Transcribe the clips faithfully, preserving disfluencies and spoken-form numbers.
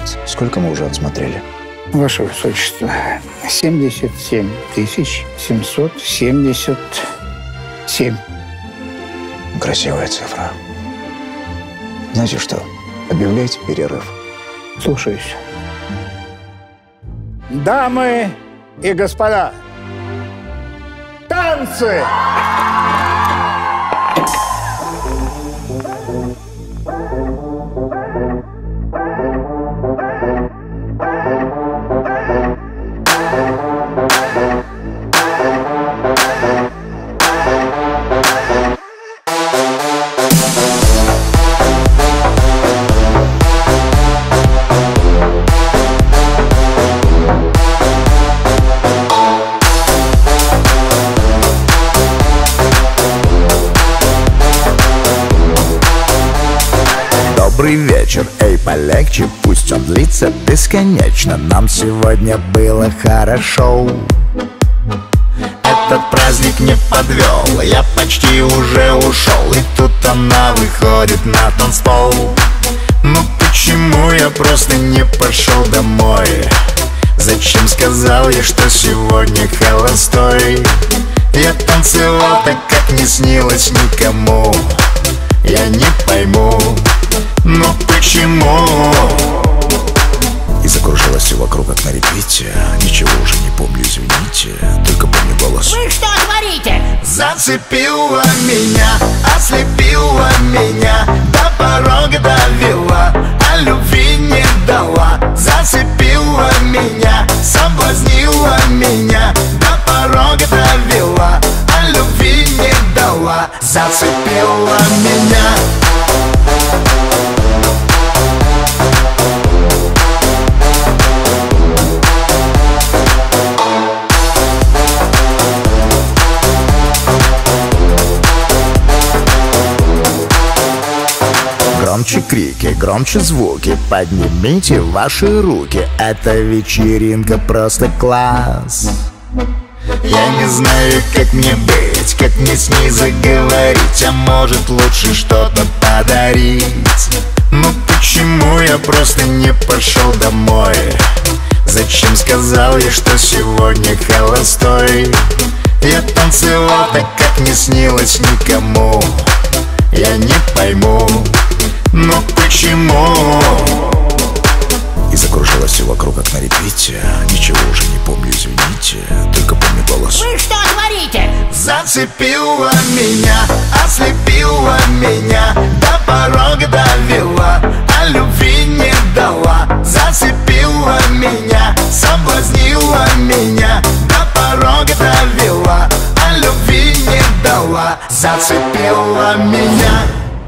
месяц. Сколько мы уже отсмотрели? Ваше Высочество, семьдесят семь тысяч семьсот семьдесят семь. Красивая цифра. Знаете что? Объявляйте перерыв. Слушаюсь. Дамы и господа, танцы! Добрый вечер, эй, полегче, пусть он длится бесконечно. Нам сегодня было хорошо. Этот праздник не подвел, я почти уже ушел. И тут она выходит на танцпол. Ну почему я просто не пошел домой? Зачем сказал я, что сегодня холостой? Я танцевал так, как не снилось никому. Я не пойму, ну почему? И закружилась все вокруг, как на репите. Ничего уже не помню, извините. Только помню голос. Вы что творите? Зацепила меня, ослепила меня, до порога довела, а любви не дала. Зацепила меня, соблазнила меня, до порога довела, а любви не дала. Зацепила меня. Громче крики, громче звуки, поднимите ваши руки. Эта вечеринка просто класс. Я не знаю, как мне быть, как мне с ней заговорить. А может лучше что-то подарить. Ну почему я просто не пошел домой? Зачем сказал я, что сегодня холостой? Я танцевал так, как не снилось никому. Я не пойму, ну почему? И закружилось все вокруг, как на репите. Ничего уже не помню, извините. Только помню голос. Вы что творите? Зацепила меня, ослепила меня, до порога довела, а любви не дала. Зацепила меня, соблазнила меня, до порога довела, а любви не дала. Зацепила меня.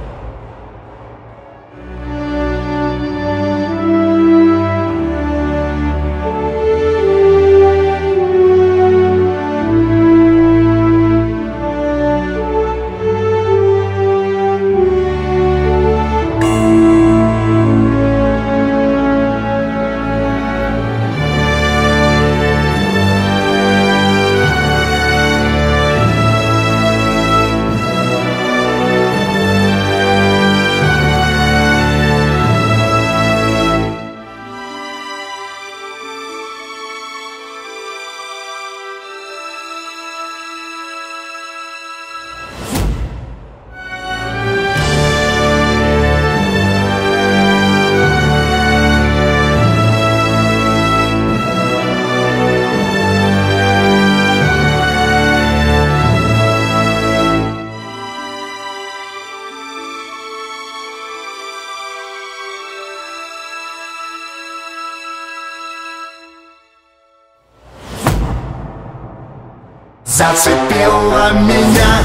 Зацепила меня.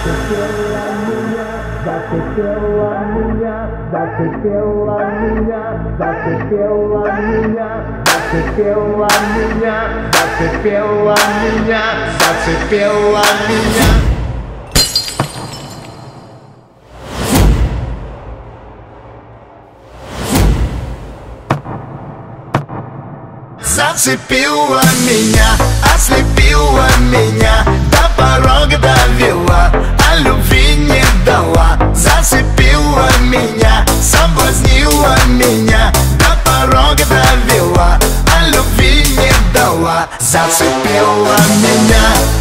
Зацепила меня, зацепила меня, зацепила меня, зацепила меня, зацепила меня, зацепила меня. Зацепила меня, ослепила меня, до порога довела, а любви не дала. Зацепила меня, соблазнила меня, до порога Зацепила меня.